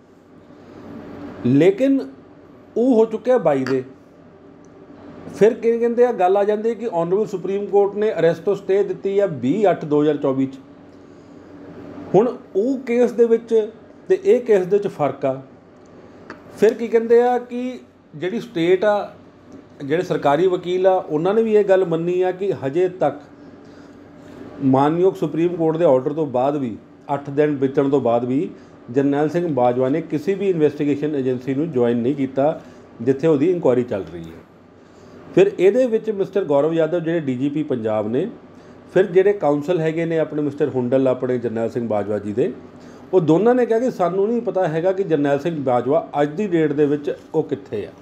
Speaker 2: ਲੇਕਿਨ ਉਹ ਹੋ ਚੁੱਕਿਆ 22 ਦੇ। ਫਿਰ ਕੀ ਕਹਿੰਦੇ ਆ ਗੱਲ ਆ ਜਾਂਦੀ ਕਿ ਔਨਰੇਬਲ ਸੁਪਰੀਮ ਕੋਰਟ ਨੇ ਅਰੈਸਟ ਤੋਂ ਸਟੇ ਦਿੱਤੀ ਆ 20/8/2024 'ਚ। ਹੁਣ ਉਹ ਕੇਸ ਦੇ ਵਿੱਚ ਅਤੇ ਇਹ ਕੇਸ ਦੇ ਵਿੱਚ ਫਰਕ ਆ। ਫਿਰ ਕੀ ਕਹਿੰਦੇ ਆ ਕਿ ਜਿਹੜੀ ਸਟੇਟ ਆ, ਜਿਹੜੇ ਸਰਕਾਰੀ ਵਕੀਲ ਆ, ਉਹਨਾਂ ਨੇ ਵੀ ਇਹ ਗੱਲ ਮੰਨੀ ਆ ਕਿ ਹਜੇ ਤੱਕ ਮਾਨਯੋਗ ਸੁਪਰੀਮ ਕੋਰਟ ਦੇ ਆਰਡਰ ਤੋਂ ਬਾਅਦ ਵੀ 8 ਦਿਨ ਬੀਤਣ ਤੋਂ ਬਾਅਦ ਵੀ ਜਰਨੈਲ ਸਿੰਘ ਬਾਜਵਾ ਨੇ ਕਿਸੇ ਵੀ ਇਨਵੈਸਟੀਗੇਸ਼ਨ ਏਜੰਸੀ ਨੂੰ ਜੁਆਇਨ ਨਹੀਂ ਕੀਤਾ ਜਿੱਥੇ ਉਹਦੀ ਇਨਕੁਆਇਰੀ ਚੱਲ ਰਹੀ ਹੈ। ਫਿਰ ਇਹਦੇ ਵਿੱਚ ਮਿਸਟਰ ਗੌਰਵ ਯਾਦਵ ਜਿਹੜੇ DGP ਪੰਜਾਬ ਨੇ, ਫਿਰ ਜਿਹੜੇ ਕਾਊਂਸਲ ਹੈਗੇ ਨੇ ਆਪਣੇ ਮਿਸਟਰ ਹੁੰਡਲ ਆਪਣੇ ਜਰਨੈਲ ਸਿੰਘ ਬਾਜਵਾ ਜੀ ਦੇ, ਉਹ ਦੋਨਾਂ ਨੇ ਕਿਹਾ ਕਿ ਸਾਨੂੰ ਨਹੀਂ ਪਤਾ ਹੈਗਾ ਕਿ ਜਰਨੈਲ ਸਿੰਘ ਬਾਜਵਾ ਅੱਜ ਦੀ ਡੇਟ ਦੇ ਵਿੱਚ ਉਹ ਕਿੱਥੇ ਆ।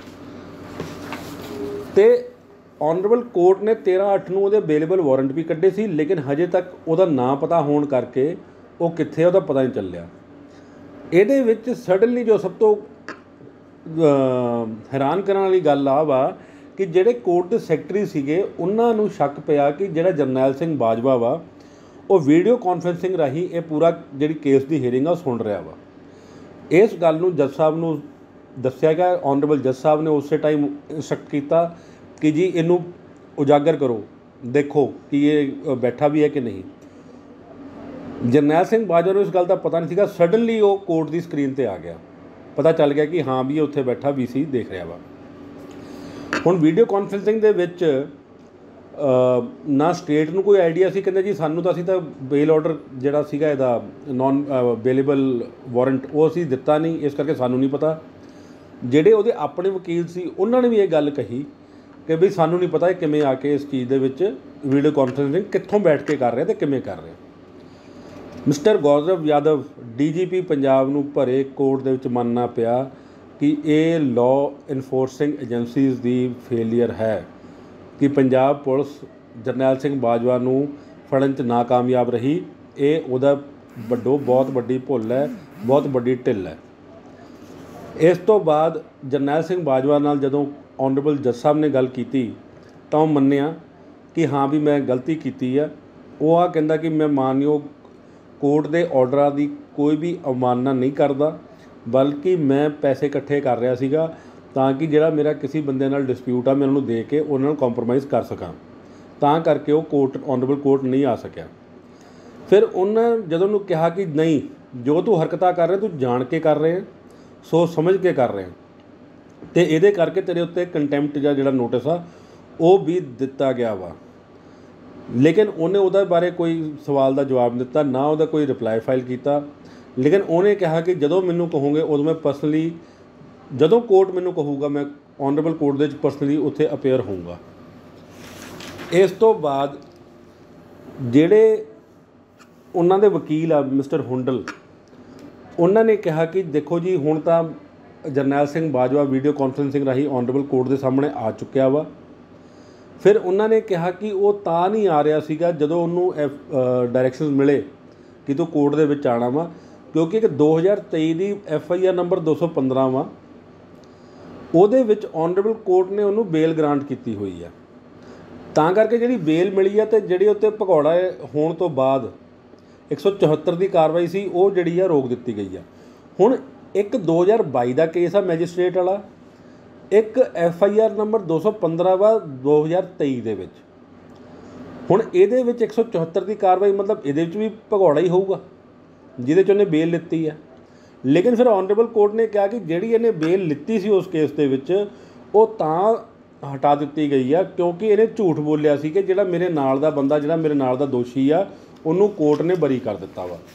Speaker 2: ਅਤੇ ਔਨਰੇਬਲ ਕੋਰਟ ਨੇ 13/8 ਨੂੰ ਉਹਦੇ ਅਵੇਲੇਬਲ ਵਾਰੰਟ ਵੀ ਕੱਢੇ ਸੀ, ਲੇਕਿਨ ਹਜੇ ਤੱਕ ਉਹਦਾ ਨਾਂ ਪਤਾ ਹੋਣ ਕਰਕੇ ਉਹ ਕਿੱਥੇ ਉਹਦਾ ਪਤਾ ਨਹੀਂ ਚੱਲਿਆ। ਇਹਦੇ ਵਿੱਚ ਸਡਨਲੀ ਜੋ ਸਭ ਤੋਂ ਹੈਰਾਨ ਕਰਨ ਵਾਲੀ ਗੱਲ ਆ ਵਾ ਕਿ ਜਿਹੜੇ ਕੋਰਟ ਦੇ ਸੈਕਟਰੀ ਸੀਗੇ ਉਹਨਾਂ ਨੂੰ ਸ਼ੱਕ ਪਿਆ ਕਿ ਜਿਹੜਾ ਜਰਨੈਲ ਸਿੰਘ ਬਾਜਵਾ ਵਾ ਉਹ ਵੀਡੀਓ ਕਾਨਫਰੰਸਿੰਗ ਰਾਹੀਂ ਇਹ ਪੂਰਾ ਜਿਹੜੀ ਕੇਸ ਦੀ ਹੀਅਰਿੰਗ ਆ ਸੁਣ ਰਿਹਾ ਵਾ। ਇਸ ਗੱਲ ਨੂੰ ਜੱਜ ਸਾਹਿਬ ਨੂੰ ਦੱਸਿਆ ਗਿਆ। ਔਨਰੇਬਲ ਜੱਜ ਸਾਹਿਬ ਨੇ ਉਸੇ ਟਾਈਮ ਇੰਸਟਰਕਟ ਕੀਤਾ ਕਿ ਜੀ ਇਹਨੂੰ ਉਜਾਗਰ ਕਰੋ, ਦੇਖੋ ਕਿ ਇਹ ਬੈਠਾ ਵੀ ਹੈ ਕਿ ਨਹੀਂ। ਜਰਨੈਲ ਸਿੰਘ ਬਾਜਵਾ ਨੂੰ ਇਸ ਗੱਲ ਦਾ ਪਤਾ ਨਹੀਂ ਸੀਗਾ, ਸਡਨਲੀ ਉਹ ਕੋਰਟ ਦੀ ਸਕਰੀਨ 'ਤੇ ਆ ਗਿਆ, ਪਤਾ ਚੱਲ ਗਿਆ ਕਿ ਹਾਂ ਵੀ ਇਹ ਉੱਥੇ ਬੈਠਾ VC ਦੇਖ ਰਿਹਾ ਵਾ। ਹੁਣ ਵੀਡੀਓ ਕਾਨਫਰੰਸਿੰਗ ਦੇ ਵਿੱਚ ਨਾ ਸਟੇਟ ਨੂੰ ਕੋਈ ਆਈਡੀਆ ਸੀ, ਕਹਿੰਦੇ ਜੀ ਸਾਨੂੰ ਤਾਂ ਅਸੀਂ ਤਾਂ ਬੇਲ ਆਰਡਰ ਜਿਹੜਾ ਸੀਗਾ ਇਹਦਾ ਨੋਨ ਅਵੇਲੇਬਲ ਵਾਰੰਟ ਉਹ ਅਸੀਂ ਦਿੱਤਾ ਨਹੀਂ, ਇਸ ਕਰਕੇ ਸਾਨੂੰ ਨਹੀਂ ਪਤਾ। ਜਿਹੜੇ ਉਹਦੇ ਆਪਣੇ ਵਕੀਲ ਸੀ ਉਹਨਾਂ ਨੇ ਵੀ ਇਹ ਗੱਲ ਕਹੀ ਕਿ ਵੀ ਸਾਨੂੰ ਨਹੀਂ ਪਤਾ ਇਹ ਕਿਵੇਂ ਆ ਕੇ ਇਸ ਚੀਜ਼ ਦੇ ਵਿੱਚ ਵੀਡੀਓ ਕਾਨਫਰੰਸਿੰਗ ਕਿੱਥੋਂ ਬੈਠ ਕੇ ਕਰ ਰਿਹਾ ਅਤੇ ਕਿਵੇਂ ਕਰ ਰਿਹਾ। ਮਿਸਟਰ ਗੌਰਵ ਯਾਦਵ DGP ਪੰਜਾਬ ਨੂੰ ਭਰੇ ਕੋਰਟ ਦੇ ਵਿੱਚ ਮੰਨਣਾ ਪਿਆ ਕਿ ਇਹ ਲਾਅ ਇਨਫੋਰਸਿੰਗ ਏਜੰਸੀਜ਼ ਦੀ ਫੇਲੀਅਰ ਹੈ ਕਿ ਪੰਜਾਬ ਪੁਲਿਸ ਜਰਨੈਲ ਸਿੰਘ ਬਾਜਵਾ ਨੂੰ ਫੜਨ 'ਚ ਨਾਕਾਮਯਾਬ ਰਹੀ। ਇਹ ਉਹਦਾ ਬਹੁਤ ਵੱਡੀ ਭੁੱਲ ਹੈ, ਬਹੁਤ ਵੱਡੀ ਢਿੱਲ ਹੈ। ਇਸ ਤੋਂ ਬਾਅਦ ਜਰਨੈਲ ਸਿੰਘ ਬਾਜਵਾ ਨਾਲ ਜਦੋਂ ਔਨਰੇਬਲ ਜੱਜ ਸਾਹਿਬ ਨੇ ਗੱਲ ਕੀਤੀ ਤਾਂ ਉਹ ਮੰਨਿਆ ਕਿ ਹਾਂ ਵੀ ਮੈਂ ਗਲਤੀ ਕੀਤੀ ਆ। ਉਹ ਆ ਕਹਿੰਦਾ ਕਿ ਮੈਂ ਮਾਨਯੋਗ ਕੋਰਟ ਦੇ ਆਰਡਰਾਂ ਦੀ ਕੋਈ ਵੀ ਅਵਮਾਨਨਾ ਨਹੀਂ ਕਰਦਾ, ਬਲਕਿ ਮੈਂ ਪੈਸੇ ਇਕੱਠੇ ਕਰ ਰਿਹਾ ਸੀਗਾ ਤਾਂ ਕਿ ਜਿਹੜਾ ਮੇਰਾ ਕਿਸੇ ਬੰਦੇ ਨਾਲ ਡਿਸਪਿਊਟ ਆ ਮੈਂ ਉਹਨੂੰ ਦੇ ਕੇ ਉਹਨਾਂ ਨੂੰ ਕੰਪਰੋਮਾਈਜ਼ ਕਰ ਸਕਾਂ, ਤਾਂ ਕਰਕੇ ਉਹ ਔਨਰੇਬਲ ਕੋਰਟ ਨਹੀਂ ਆ ਸਕਿਆ। ਫਿਰ ਉਹਨਾਂ ਜਦੋਂ ਉਹਨੂੰ ਕਿਹਾ ਕਿ ਨਹੀਂ, ਜੋ ਤੂੰ ਹਰਕਤਾਂ ਕਰ ਰਿਹਾ ਤੂੰ ਜਾਣ ਕੇ ਕਰ ਰਿਹਾ, ਸੋਚ ਸਮਝ ਕੇ ਕਰ ਰਿਹਾ, ਅਤੇ ਇਹਦੇ ਕਰਕੇ ਤੇਰੇ ਉੱਤੇ ਕੰਟੈਂਪਟ ਜਾਂ ਜਿਹੜਾ ਨੋਟਿਸ ਆ ਉਹ ਵੀ ਦਿੱਤਾ ਗਿਆ ਵਾ, ਲੇਕਿਨ ਉਹਨੇ ਉਹਦੇ ਬਾਰੇ ਕੋਈ ਸਵਾਲ ਦਾ ਜਵਾਬ ਨਹੀਂ ਦਿੱਤਾ, ਨਾ ਉਹਦਾ ਕੋਈ ਰਿਪਲਾਈ ਫਾਈਲ ਕੀਤਾ। ਲੇਕਿਨ ਉਹਨੇ ਕਿਹਾ ਕਿ ਜਦੋਂ ਮੈਨੂੰ ਕਹੋਗੇ ਉਦੋਂ ਮੈਂ ਪਰਸਨਲੀ, ਜਦੋਂ ਕੋਰਟ ਮੈਨੂੰ ਕਹੂਗਾ ਮੈਂ ਔਨਰੇਬਲ ਕੋਰਟ ਦੇ ਵਿੱਚ ਪਰਸਨਲੀ ਉੱਥੇ ਅਪੇਅਰ ਹੋਊਗਾ। ਇਸ ਤੋਂ ਬਾਅਦ ਜਿਹੜੇ ਉਹਨਾਂ ਦੇ ਵਕੀਲ ਆ ਮਿਸਟਰ ਹੁੰਡਲ, ਉਹਨਾਂ ਨੇ ਕਿਹਾ ਕਿ ਦੇਖੋ ਜੀ ਹੁਣ ਤਾਂ ਜਰਨੈਲ ਸਿੰਘ ਬਾਜਵਾ ਵੀਡੀਓ ਕਾਨਫਰੰਸਿੰਗ ਰਾਹੀਂ ਔਨਰੇਬਲ ਕੋਰਟ ਦੇ ਸਾਹਮਣੇ ਆ ਚੁੱਕਿਆ ਵਾ। ਫਿਰ ਉਹਨਾਂ ਨੇ ਕਿਹਾ ਕਿ ਉਹ ਤਾਂ ਨਹੀਂ ਆ ਰਿਹਾ ਸੀਗਾ ਜਦੋਂ ਉਹਨੂੰ ਡਾਇਰੈਕਸ਼ਨਸ ਮਿਲੇ ਕਿ ਤੂੰ ਕੋਰਟ ਦੇ ਵਿੱਚ ਆਉਣਾ ਵਾ, ਕਿਉਂਕਿ ਇੱਕ 2023 ਦੀ FIR ਨੰਬਰ 215 ਵਾ, ਉਹਦੇ ਵਿੱਚ ਔਨਰੇਬਲ ਕੋਰਟ ਨੇ ਉਹਨੂੰ ਬੇਲ ਗ੍ਰਾਂਟ ਕੀਤੀ ਹੋਈ ਆ। ਤਾਂ ਕਰਕੇ ਜਿਹੜੀ ਬੇਲ ਮਿਲੀ ਆ ਅਤੇ ਜਿਹੜੀ ਉੱਤੇ ਭਗੌੜਾ ਹੋਣ ਤੋਂ ਬਾਅਦ 174 ਦੀ ਕਾਰਵਾਈ ਸੀ ਉਹ ਜਿਹੜੀ ਆ ਰੋਕ ਦਿੱਤੀ ਗਈ ਆ। ਹੁਣ ਇੱਕ 2022 ਦਾ ਕੇਸ ਆ ਮੈਜਿਸਟ੍ਰੇਟ ਵਾਲਾ, ਇੱਕ FIR ਨੰਬਰ 215 ਵਾ 2023 ਦੇ ਵਿੱਚ। ਹੁਣ ਇਹਦੇ ਵਿੱਚ 174 ਦੀ ਕਾਰਵਾਈ ਮਤਲਬ ਇਹਦੇ ਵਿੱਚ ਵੀ ਭਗੌੜਾ ਹੀ ਹੋਊਗਾ ਜਿਹਦੇ 'ਚ ਉਹਨੇ ਬੇਲ ਲਿੱਤੀ ਆ। ਲੇਕਿਨ ਫਿਰ ਔਨਰੇਬਲ ਕੋਰਟ ਨੇ ਕਿਹਾ ਕਿ ਜਿਹੜੀ ਇਹਨੇ ਬੇਲ ਲਿੱਤੀ ਸੀ ਉਸ ਕੇਸ ਦੇ ਵਿੱਚ ਉਹ ਤਾਂ ਹਟਾ ਦਿੱਤੀ ਗਈ ਆ ਕਿਉਂਕਿ ਇਹਨੇ ਝੂਠ ਬੋਲਿਆ ਸੀ ਕਿ ਜਿਹੜਾ ਮੇਰੇ ਨਾਲ ਦਾ ਬੰਦਾ, ਜਿਹੜਾ ਮੇਰੇ ਨਾਲ ਦਾ ਦੋਸ਼ੀ ਆ, ਉਹਨੂੰ ਕੋਰਟ ਨੇ ਬਰੀ ਕਰ ਦਿੱਤਾ ਵਾ।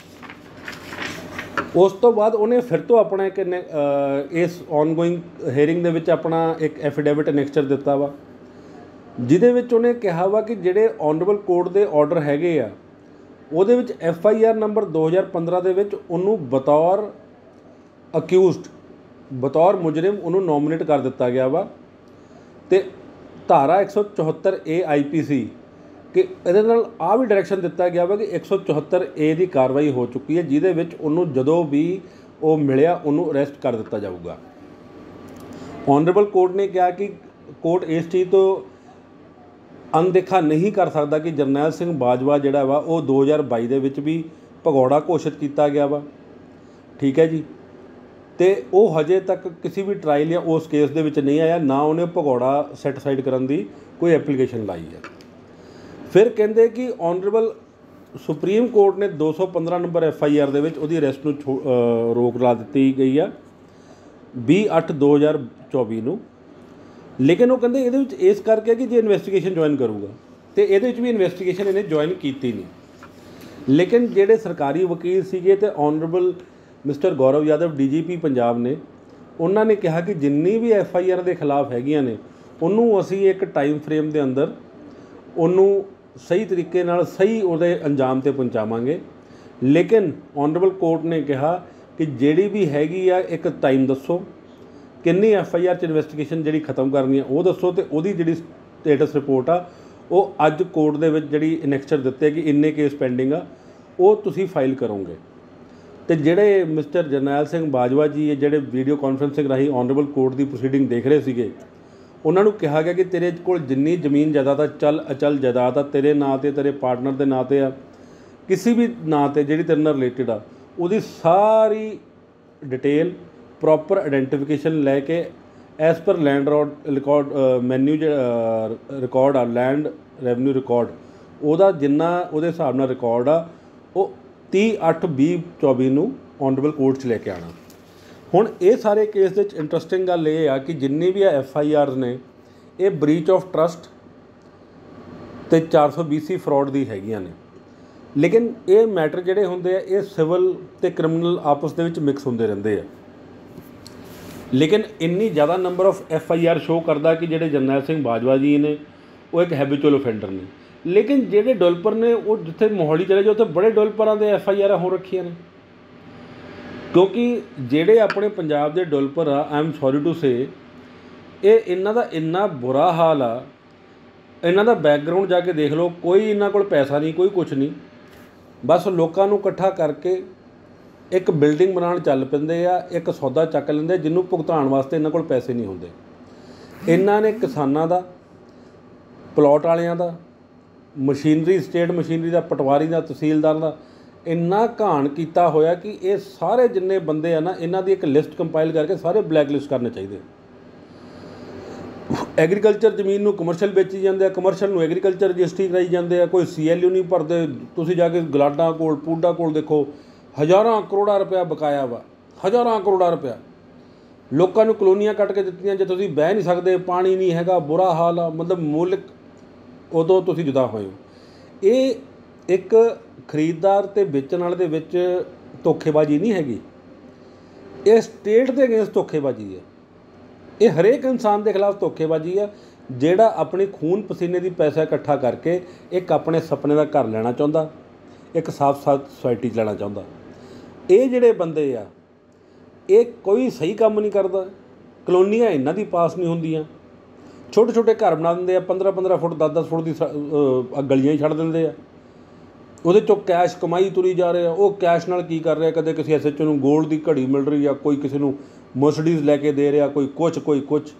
Speaker 2: ਉਸ ਤੋਂ ਬਾਅਦ ਉਹਨੇ ਫਿਰ ਤੋਂ ਆਪਣਾ ਇੱਕ ਇਸ ਔਨਗੋਇੰਗ ਹੀਅਰਿੰਗ ਦੇ ਵਿੱਚ ਆਪਣਾ ਇੱਕ ਐਫੀਡੇਵਿਟ ਅਨੈਕਸਚਰ ਦਿੱਤਾ ਵਾ, ਜਿਹਦੇ ਵਿੱਚ ਉਹਨੇ ਕਿਹਾ ਵਾ ਕਿ ਜਿਹੜੇ ਔਨਰੇਬਲ ਕੋਰਟ ਦੇ ਆਰਡਰ ਹੈਗੇ ਆ ਉਹਦੇ ਵਿੱਚ FIR ਨੰਬਰ 2015 ਦੇ ਵਿੱਚ ਉਹਨੂੰ ਬਤੌਰ ਅਕਿਊਜ਼ਡ, ਬਤੌਰ ਮੁਜਰਿਮ ਉਹਨੂੰ ਨੋਮੀਨੇਟ ਕਰ ਦਿੱਤਾ ਗਿਆ ਵਾ। ਅਤੇ ਧਾਰਾ 174A IPC ਕਿ ਇਹਦੇ ਨਾਲ ਆਹ ਵੀ ਡਾਇਰੈਕਸ਼ਨ ਦਿੱਤਾ ਗਿਆ ਵਾ ਕਿ 174A ਦੀ ਕਾਰਵਾਈ ਹੋ ਚੁੱਕੀ ਹੈ, ਜਿਹਦੇ ਵਿੱਚ ਉਹਨੂੰ ਜਦੋਂ ਵੀ ਉਹ ਮਿਲਿਆ ਉਹਨੂੰ ਅਰੈਸਟ ਕਰ ਦਿੱਤਾ ਜਾਊਗਾ। ਔਨਰੇਬਲ ਕੋਰਟ ਨੇ ਕਿਹਾ ਕਿ ਕੋਰਟ ਇਸ ਚੀਜ਼ ਤੋਂ ਅਣਦੇਖਾ ਨਹੀਂ ਕਰ ਸਕਦਾ ਕਿ ਜਰਨੈਲ ਸਿੰਘ ਬਾਜਵਾ ਜਿਹੜਾ ਵਾ ਉਹ 2022 ਦੇ ਵਿੱਚ ਵੀ ਭਗੌੜਾ ਘੋਸ਼ਿਤ ਕੀਤਾ ਗਿਆ ਵਾ, ਠੀਕ ਹੈ ਜੀ। ਅਤੇ ਉਹ ਹਜੇ ਤੱਕ ਕਿਸੇ ਵੀ ਟਰਾਇਲ ਜਾਂ ਉਸ ਕੇਸ ਦੇ ਵਿੱਚ ਨਹੀਂ ਆਇਆ, ਨਾ ਉਹਨੇ ਭਗੌੜਾ ਸੈਟੀਸਫਾਈਡ ਕਰਨ ਦੀ ਕੋਈ ਐਪਲੀਕੇਸ਼ਨ ਲਾਈ ਹੈ। ਫਿਰ ਕਹਿੰਦੇ ਕਿ ਔਨਰੇਬਲ ਸੁਪਰੀਮ ਕੋਰਟ ਨੇ 215 ਨੰਬਰ FIR ਦੇ ਵਿੱਚ ਉਹਦੀ ਅਰੈਸਟ ਨੂੰ ਰੋਕ ਲਾ ਦਿੱਤੀ ਗਈ ਆ 20/8/2024 ਨੂੰ। ਲੇਕਿਨ ਉਹ ਕਹਿੰਦੇ ਇਹਦੇ ਵਿੱਚ ਇਸ ਕਰਕੇ ਕਿ ਜੇ ਇਨਵੈਸਟੀਗੇਸ਼ਨ ਜੁਆਇਨ ਕਰੂਗਾ, ਅਤੇ ਇਹਦੇ ਵਿੱਚ ਵੀ ਇਨਵੈਸਟੀਗੇਸ਼ਨ ਇਹਨੇ ਜੁਆਇਨ ਕੀਤੀ ਨਹੀਂ। ਲੇਕਿਨ ਜਿਹੜੇ ਸਰਕਾਰੀ ਵਕੀਲ ਸੀਗੇ ਅਤੇ honourable mister Gaurav Yadav DGP Punjab ਨੇ, ਉਹਨਾਂ ਨੇ ਕਿਹਾ ਕਿ ਜਿੰਨੀ ਵੀ FIR ਦੇ ਖਿਲਾਫ ਹੈਗੀਆਂ ਨੇ ਉਹਨੂੰ ਅਸੀਂ ਇੱਕ ਟਾਈਮ ਫਰੇਮ ਦੇ ਅੰਦਰ ਉਹਨੂੰ ਸਹੀ ਤਰੀਕੇ ਨਾਲ ਸਹੀ ਉਹਦੇ ਅੰਜਾਮ 'ਤੇ ਪਹੁੰਚਾਵਾਂਗੇ। ਲੇਕਿਨ ਔਨਰੇਬਲ ਕੋਰਟ ਨੇ ਕਿਹਾ ਕਿ ਜਿਹੜੀ ਵੀ ਹੈਗੀ ਆ ਇੱਕ ਟਾਈਮ ਦੱਸੋ, ਕਿੰਨੀ FIR 'ਚ ਇਨਵੈਸਟੀਗੇਸ਼ਨ ਜਿਹੜੀ ਖਤਮ ਕਰਨੀ ਆ ਉਹ ਦੱਸੋ, ਅਤੇ ਉਹਦੀ ਜਿਹੜੀ ਸਟੇਟਸ ਰਿਪੋਰਟ ਆ ਉਹ ਅੱਜ ਕੋਰਟ ਦੇ ਵਿੱਚ ਜਿਹੜੀ ਅਨੈਕਸਚਰ ਦਿੱਤੇ ਕਿ ਇੰਨੇ ਕੇਸ ਪੈਂਡਿੰਗ ਆ ਉਹ ਤੁਸੀਂ ਫਾਈਲ ਕਰੋਗੇ। ਅਤੇ ਜਿਹੜੇ ਮਿਸਟਰ ਜਰਨੈਲ ਸਿੰਘ ਬਾਜਵਾ ਜੀ ਜਿਹੜੇ ਵੀਡੀਓ ਕਾਨਫਰੰਸਿੰਗ ਰਾਹੀਂ ਔਨਰੇਬਲ ਕੋਰਟ ਦੀ ਪ੍ਰੋਸੀਡਿੰਗ ਦੇਖ ਰਹੇ ਸੀਗੇ, ਉਹਨਾਂ ਨੂੰ ਕਿਹਾ ਗਿਆ ਕਿ ਤੇਰੇ ਕੋਲ ਜਿੰਨੀ ਜ਼ਮੀਨ ਜਾਇਦਾਦ ਆ, ਚਲ ਅਚਲ ਜਾਇਦਾਦ ਆ, ਤੇਰੇ ਨਾਂ 'ਤੇ, ਤੇਰੇ ਪਾਰਟਨਰ ਦੇ ਨਾਂ 'ਤੇ ਆ, ਕਿਸੇ ਵੀ ਨਾਂ 'ਤੇ ਜਿਹੜੀ ਤੇਰੇ ਨਾਲ ਰਿਲੇਟਡ ਆ, ਉਹਦੀ ਸਾਰੀ ਡਿਟੇਲ ਪ੍ਰੋਪਰ ਆਈਡੈਂਟੀਫਿਕੇਸ਼ਨ ਲੈ ਕੇ ਐਸ ਪਰ ਲੈਂਡ ਰਿਕਾਰਡ ਮੈਨਿਊ ਰਿਕਾਰਡ ਆ, ਲੈਂਡ ਰੈਵਨਿਊ ਰਿਕਾਰਡ, ਉਹਦਾ ਜਿੰਨਾ ਉਹਦੇ ਹਿਸਾਬ ਨਾਲ ਰਿਕਾਰਡ ਆ ਉਹ 30/8/2024 ਨੂੰ ਔਨਰੇਬਲ ਕੋਰਟ 'ਚ ਲੈ ਕੇ ਆਉਣਾ। ਹੁਣ ਇਹ ਸਾਰੇ ਕੇਸ ਦੇ ਵਿੱਚ ਇੰਟਰਸਟਿੰਗ ਗੱਲ ਇਹ ਆ ਕਿ ਜਿੰਨੀ ਵੀ FIRs ਨੇ ਇਹ ਬਰੀਚ ਆਫ ਟਰਸਟ ਅਤੇ 420C ਫਰੋਡ ਦੀ ਹੈਗੀਆਂ ਨੇ। ਲੇਕਿਨ ਇਹ ਮੈਟਰ ਜਿਹੜੇ ਹੁੰਦੇ ਆ ਇਹ ਸਿਵਲ ਅਤੇ ਕ੍ਰਿਮੀਨਲ ਆਪਸ ਦੇ ਵਿੱਚ ਮਿਕਸ ਹੁੰਦੇ ਰਹਿੰਦੇ ਆ। ਲੇਕਿਨ ਇੰਨੀ ਜ਼ਿਆਦਾ ਨੰਬਰ ਆਫ FIR ਸ਼ੋਅ ਕਰਦਾ ਕਿ ਜਿਹੜੇ ਜਰਨੈਲ ਸਿੰਘ ਬਾਜਵਾ ਜੀ ਨੇ ਉਹ ਇੱਕ ਹੈਬਿਚੁਅਲ ਓਫੈਂਡਰ ਨੇ। ਲੇਕਿਨ ਜਿਹੜੇ ਡਿਵੈਲਪਰ ਨੇ ਉਹ ਜਿੱਥੇ ਮੋਹਾਲੀ ਚਲੇ ਜਾਓ ਉੱਥੇ ਬੜੇ ਡਿਵੈਲਪਰਾਂ ਦੇ FIR ਹੋ ਰੱਖੀਆਂ ਨੇ, ਕਿਉਂਕਿ ਜਿਹੜੇ ਆਪਣੇ ਪੰਜਾਬ ਦੇ ਡਿਵੈਲਪਰ ਆ, I am sorry to say, ਇਹ ਇਹਨਾਂ ਦਾ ਇੰਨਾ ਬੁਰਾ ਹਾਲ ਆ, ਇਹਨਾਂ ਦਾ ਬੈਕਗਰਾਊਂਡ ਜਾ ਕੇ ਦੇਖ ਲਓ, ਕੋਈ ਇਹਨਾਂ ਕੋਲ ਪੈਸਾ ਨਹੀਂ, ਕੋਈ ਕੁਛ ਨਹੀਂ, ਬਸ ਲੋਕਾਂ ਨੂੰ ਇਕੱਠਾ ਕਰਕੇ ਇੱਕ ਬਿਲਡਿੰਗ ਬਣਾਉਣ ਚੱਲ ਪੈਂਦੇ ਆ, ਇੱਕ ਸੌਦਾ ਚੱਕ ਲੈਂਦੇ ਜਿਹਨੂੰ ਭੁਗਤਾਉਣ ਵਾਸਤੇ ਇਹਨਾਂ ਕੋਲ ਪੈਸੇ ਨਹੀਂ ਹੁੰਦੇ। ਇਹਨਾਂ ਨੇ ਕਿਸਾਨਾਂ ਦਾ, ਪਲਾਟ ਵਾਲਿਆਂ ਦਾ, ਮਸ਼ੀਨਰੀ, ਸਟੇਟ ਮਸ਼ੀਨਰੀ ਦਾ, ਪਟਵਾਰੀ ਦਾ, ਤਹਿਸੀਲਦਾਰ ਦਾ ਇੰਨਾ ਘਾਣ ਕੀਤਾ ਹੋਇਆ ਕਿ ਇਹ ਸਾਰੇ ਜਿੰਨੇ ਬੰਦੇ ਆ ਨਾ, ਇਹਨਾਂ ਦੀ ਇੱਕ ਲਿਸਟ ਕੰਪਾਈਲ ਕਰਕੇ ਸਾਰੇ ਬਲੈਕ ਲਿਸਟ ਕਰਨੇ ਚਾਹੀਦੇ। ਐਗਰੀਕਲਚਰ ਜ਼ਮੀਨ ਨੂੰ ਕਮਰਸ਼ੀਅਲ ਵੇਚੀ ਜਾਂਦੇ ਆ, ਕਮਰਸ਼ੀਅਲ ਨੂੰ ਐਗਰੀਕਲਚਰ ਰਜਿਸਟਰੀ ਕਰਾਈ ਜਾਂਦੇ ਆ, ਕੋਈ CLU ਨਹੀਂ ਭਰਦੇ। ਤੁਸੀਂ ਜਾ ਕੇ ਗਲਾਡਾ ਕੋਲ, ਪੂਡਾ ਕੋਲ ਦੇਖੋ, ਹਜ਼ਾਰਾਂ ਕਰੋੜਾਂ ਰੁਪਇਆ ਬਕਾਇਆ ਵਾ, ਹਜ਼ਾਰਾਂ ਕਰੋੜਾਂ ਰੁਪਇਆ। ਲੋਕਾਂ ਨੂੰ ਕਲੋਨੀਆਂ ਕੱਟ ਕੇ ਦਿੱਤੀਆਂ, ਜੇ ਤੁਸੀਂ ਬਹਿ ਨਹੀਂ ਸਕਦੇ, ਪਾਣੀ ਨਹੀਂ ਹੈਗਾ, ਬੁਰਾ ਹਾਲ ਆ, ਮਤਲਬ ਮੁਲਕ ਉਦੋਂ ਤੁਸੀਂ ਜੁਦਾ ਹੋਏ ਹੋ। ਇਹ ਇੱਕ ਖਰੀਦਦਾਰ ਅਤੇ ਵੇਚਣ ਵਾਲੇ ਦੇ ਵਿੱਚ ਧੋਖੇਬਾਜ਼ੀ ਨਹੀਂ ਹੈਗੀ, ਇਹ ਸਟੇਟ ਦੇ ਅਗੇਂਸਟ ਧੋਖੇਬਾਜ਼ੀ ਹੈ। ਇਹ ਹਰੇਕ ਇਨਸਾਨ ਦੇ ਖਿਲਾਫ ਧੋਖੇਬਾਜ਼ੀ ਆ ਜਿਹੜਾ ਆਪਣੀ ਖੂਨ ਪਸੀਨੇ ਦੀ ਪੈਸਾ ਇਕੱਠਾ ਕਰਕੇ ਇੱਕ ਆਪਣੇ ਸੁਪਨੇ ਦਾ ਘਰ ਲੈਣਾ ਚਾਹੁੰਦਾ, ਇੱਕ ਸਾਫ਼ ਸੁਸਾਇਟੀ 'ਚ ਲੈਣਾ ਚਾਹੁੰਦਾ। ਇਹ ਜਿਹੜੇ ਬੰਦੇ ਆ ਇਹ ਕੋਈ ਸਹੀ ਕੰਮ ਨਹੀਂ ਕਰਦਾ। ਕਲੋਨੀਆਂ ਇਹਨਾਂ ਦੀ ਪਾਸ ਨਹੀਂ ਹੁੰਦੀਆਂ, ਛੋਟੇ ਛੋਟੇ ਘਰ ਬਣਾ ਦਿੰਦੇ ਆ, 15-15 ਫੁੱਟ 10-10 ਫੁੱਟ ਦੀ ਗਲੀਆਂ ਹੀ ਛੱਡ ਦਿੰਦੇ ਆ, ਉਹਦੇ 'ਚੋਂ ਕੈਸ਼ ਕਮਾਈ ਤੁਰੀ ਜਾ ਰਹੇ ਆ। ਉਹ ਕੈਸ਼ ਨਾਲ ਕੀ ਕਰ ਰਿਹਾ, ਕਦੇ ਕਿਸੇ SHO ਨੂੰ ਗੋਲਡ ਦੀ ਘੜੀ ਮਿਲ ਰਹੀ ਆ, ਕੋਈ ਕਿਸੇ ਨੂੰ ਮਰਸੀਡੀਜ਼ ਲੈ ਕੇ ਦੇ ਰਿਹਾ, ਕੋਈ ਕੁਛ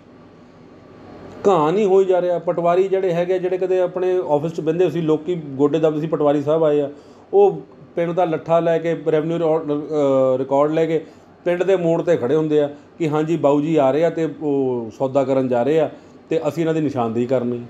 Speaker 2: ਘਾਹ ਨਹੀਂ ਹੋਈ ਜਾ ਰਿਹਾ। ਪਟਵਾਰੀ ਜਿਹੜੇ ਹੈਗੇ, ਜਿਹੜੇ ਕਦੇ ਆਪਣੇ ਆਫਿਸ 'ਚ ਬਹਿੰਦੇ ਸੀ, ਲੋਕ ਗੋਡੇ ਦੱਬਦੇ ਸੀ, ਪਟਵਾਰੀ ਸਾਹਿਬ ਆਏ ਆ, ਉਹ ਪਿੰਡ ਦਾ ਲੱਠਾ ਲੈ ਕੇ, ਰੈਵਨਿਊ ਰਿਕਾਰਡ ਲੈ ਕੇ ਪਿੰਡ ਦੇ ਮੋੜ 'ਤੇ ਖੜ੍ਹੇ ਹੁੰਦੇ ਆ ਕਿ ਹਾਂਜੀ ਬਾਊ ਜੀ ਆ ਰਹੇ ਆ ਅਤੇ ਉਹ ਸੌਦਾ ਕਰਨ ਜਾ ਰਹੇ ਆ ਅਤੇ ਅਸੀਂ ਇਹਨਾਂ ਦੀ ਨਿਸ਼ਾਨਦੇਹੀ ਕਰਨੀ।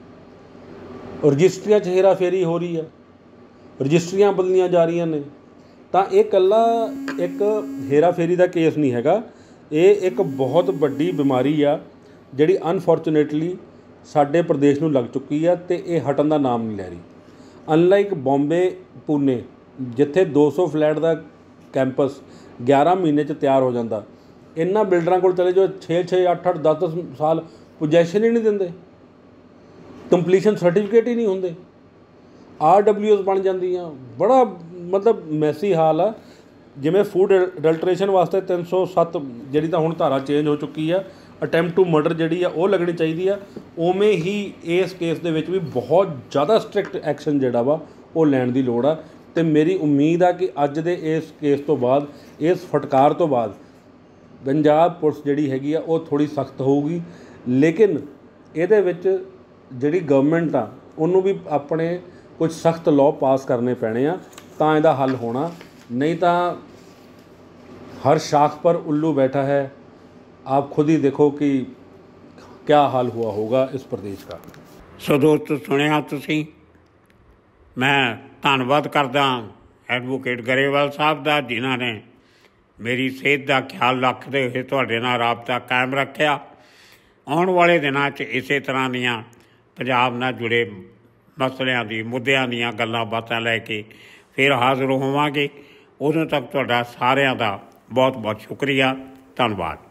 Speaker 2: ਰਜਿਸਟਰੀਆਂ 'ਚ ਹੇਰਾ ਫੇਰੀ ਹੋ ਰਹੀ ਆ, ਰਜਿਸਟਰੀਆਂ ਬਦਲੀਆਂ ਜਾ ਰਹੀਆਂ ਨੇ। ਤਾਂ ਇਹ ਇਕੱਲਾ ਇੱਕ ਹੇਰਾ ਫੇਰੀ ਦਾ ਕੇਸ ਨਹੀਂ ਹੈਗਾ, ਇਹ ਇੱਕ ਬਹੁਤ ਵੱਡੀ ਬਿਮਾਰੀ ਆ ਜਿਹੜੀ ਅਨਫੋਰਚੂਨੇਟਲੀ ਸਾਡੇ ਪ੍ਰਦੇਸ਼ ਨੂੰ ਲੱਗ ਚੁੱਕੀ ਆ ਅਤੇ ਇਹ ਹਟਣ ਦਾ ਨਾਮ ਨਹੀਂ ਲੈ ਰਹੀ। ਅਨਲਾਈਕ ਬੰਬੇ, ਪੂਨੇ, ਜਿੱਥੇ 200 ਫਲੈਟ ਦਾ ਕੈਂਪਸ 11 ਮਹੀਨੇ 'ਚ ਤਿਆਰ ਹੋ ਜਾਂਦਾ, ਇਹਨਾਂ ਬਿਲਡਰਾਂ ਕੋਲ ਚਲੇ ਜਾਓ 6-6, 8-8, 10-10 ਸਾਲ ਪੋਜੈਸ਼ਨ ਹੀ ਨਹੀਂ ਦਿੰਦੇ, ਕੰਪਲੀਸ਼ਨ ਸਰਟੀਫਿਕੇਟ ਹੀ ਨਹੀਂ ਹੁੰਦੇ, RWOs ਬਣ ਜਾਂਦੀਆਂ। ਬੜਾ ਮਤਲਬ ਮੈਸੀ ਹਾਲ ਆ। ਜਿਵੇਂ ਫੂਡ ਅਡਲਟਰੇਸ਼ਨ ਵਾਸਤੇ 307 ਜਿਹੜੀ ਤਾਂ ਹੁਣ ਧਾਰਾ ਚੇਂਜ ਹੋ ਚੁੱਕੀ ਆ, ਅਟੈਂਪਟ ਟੂ ਮਰਡਰ ਜਿਹੜੀ ਆ ਉਹ ਲੱਗਣੀ ਚਾਹੀਦੀ ਆ, ਉਵੇਂ ਹੀ ਇਸ ਕੇਸ ਦੇ ਵਿੱਚ ਵੀ ਬਹੁਤ ਜ਼ਿਆਦਾ ਸਟ੍ਰਿਕਟ ਐਕਸ਼ਨ ਜਿਹੜਾ ਵਾ ਉਹ ਲੈਣ ਦੀ ਲੋੜ ਆ। ਅਤੇ ਮੇਰੀ ਉਮੀਦ ਆ ਕਿ ਅੱਜ ਦੇ ਇਸ ਕੇਸ ਤੋਂ ਬਾਅਦ, ਇਸ ਫਟਕਾਰ ਤੋਂ ਬਾਅਦ ਪੰਜਾਬ ਪੁਲਿਸ ਜਿਹੜੀ ਹੈਗੀ ਆ ਉਹ ਥੋੜ੍ਹੀ ਸਖਤ ਹੋਊਗੀ। ਲੇਕਿਨ ਇਹਦੇ ਵਿੱਚ ਜਿਹੜੀ ਗਵਰਨਮੈਂਟ ਆ ਉਹਨੂੰ ਵੀ ਆਪਣੇ ਕੁਝ ਸਖਤ ਲਾਅ ਪਾਸ ਕਰਨੇ ਪੈਣੇ ਆ ਤਾਂ ਇਹਦਾ ਹੱਲ ਹੋਣਾ, नहीं तो हर शाख पर उल्लू बैठा है। आप खुद ही देखो कि क्या हाल हुआ होगा इस प्रदेश का।
Speaker 1: सो दोस्तों सुनिया तुसी, मैं धन्नवाद करदा एडवोकेट गरेवाल साहब का जिन्हों ने मेरी सेहत का ख्याल रखते हुए तुहाडे नाल राबता कायम रखा। आने वाले दिनों च इसे तरह दियां पंजाब नाल जुड़े मसलियां दी मुद्दियां दियां गल्लां बातां लैके फिर हाज़र होवांगे। उदों तक तुहाडा सारिआं दा बहुत बहुत शुक्रिया, धन्नवाद।